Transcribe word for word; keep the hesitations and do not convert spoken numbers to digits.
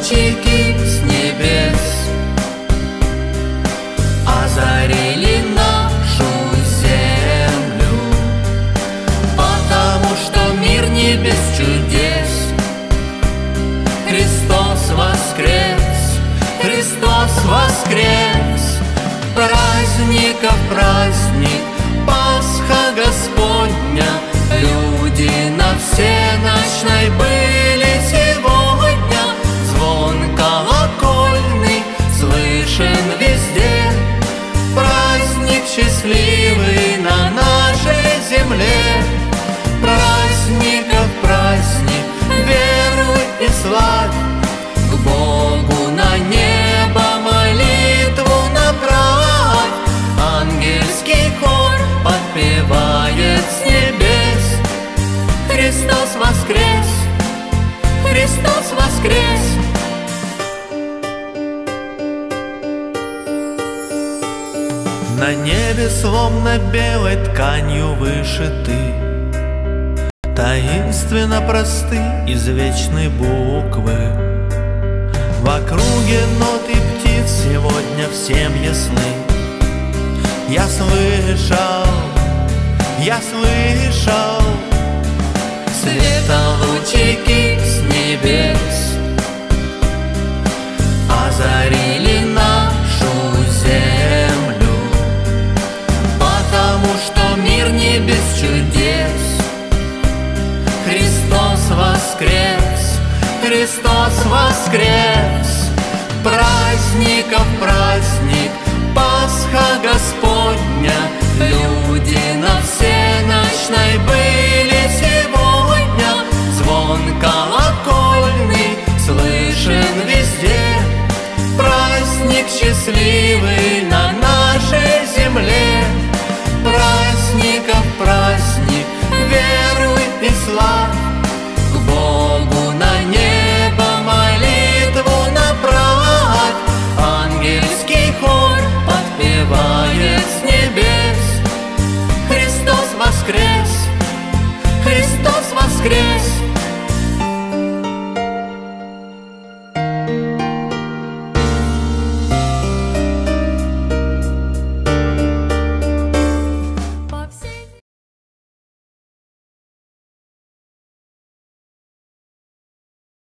лучики с небес озарили нашу землю, потому что мир не без чудес. Христос воскрес, Христос воскрес, праздников праздник, Пасха Господня. Люди на всенощной были сегодня, звон колокольный слышен везде. Праздник счастливый на нашей земле, праздников праздник, веруй и славь, к Богу на небо молитву направь. Ангельский хор подпевает с небес: Христос воскрес, Христос воскрес. На небе словно белой тканью вышиты таинственно просты извечные буквы. В округе нот и птиц сегодня всем ясны. Я слышал, я слышал светолучики с небес озарили нашу землю, потому что мир не без чудес. Христос воскрес, Христос воскрес, праздников праздник, Пасха Господня. Люди на всенощной были сегодня, звон колокольный слышен везде. Праздник счастливый на нашей земле, праздников праздник, веруй и славь,